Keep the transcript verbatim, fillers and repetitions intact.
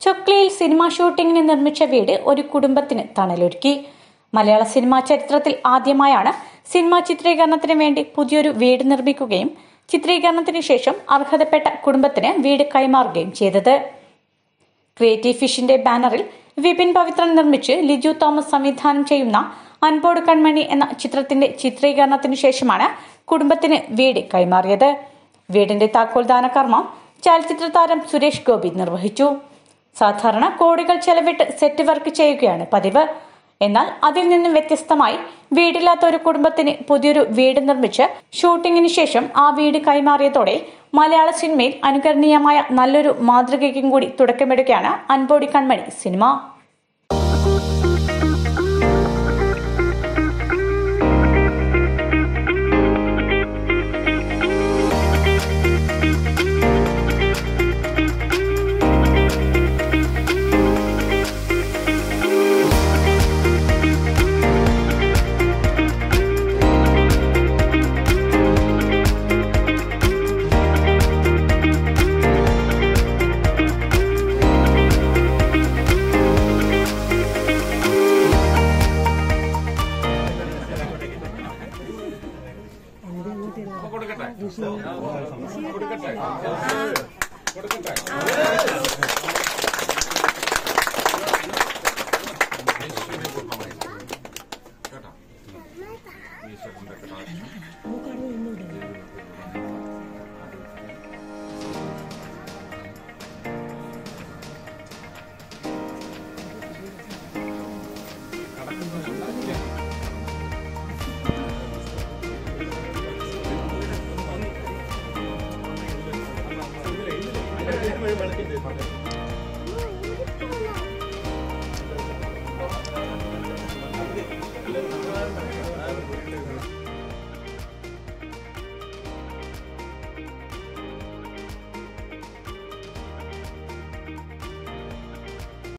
ചൊക്ലിയിൽ cinema ഷൂട്ടിങ്ങിന് നിർമ്മിച്ച വീട് ഒരു കുടുംബത്തിന് തണലൊരുക്കി. മലയാള സിനിമാ ചരിത്രത്തിൽ ആദ്യമായാണ് സിനിമാ ചിത്രീകരണത്തിന് വേണ്ടി പുതിയൊരു വീട് നിർമ്മിക്കുകയും ചിത്രീകരണത്തിന് ശേഷം അർഹതപ്പെട്ട കുടുംബത്തിന് വീട് കൈമാറുകയും ചെയ്തത്. ക്രിയേറ്റീവ് ഫിഷിന്റെ ബാനറിൽ വിപിൻ പവിത്രൻ നിർമ്മിച്ച് ലിജു തോമസ് സംവിധാനം ചെയ്യുന്ന അൻപോട് കൺമണി എന്ന ചിത്രത്തിന്റെ ചിത്രീകരണത്തിന് ശേഷമാണ് കുടുംബത്തിന് വീട് കൈമാറിയത്. വീടിന്റെ താക്കോൽദാന കർമ്മം ചലച്ചിത്ര താരം സുരേഷ് ഗോപി നിർവഹിച്ചു. സാധാരണ കോടികൾ ചെലവിട്ട് സെറ്റ് വർക്ക് ചെയ്യുകയാണ് പതിവ്. എന്നാൽ അതിൽ നിന്നും വ്യത്യസ്തമായി വീടില്ലാത്ത ഒരു കുടുംബത്തിന് പുതിയൊരു വീട് നിർമ്മിച്ച് ഷൂട്ടിങ്ങിന് ശേഷം ആ വീട് കൈമാറിയതോടെ മലയാള സിനിമയിൽ അനുകരണീയമായ നല്ലൊരു മാതൃകയ്ക്കും കൂടി തുടക്കമിടുകയാണ് അൻപോടി കൺമണി സിനിമ. കൊടുക്കട്ടെ കൊടുക്കട്ടെ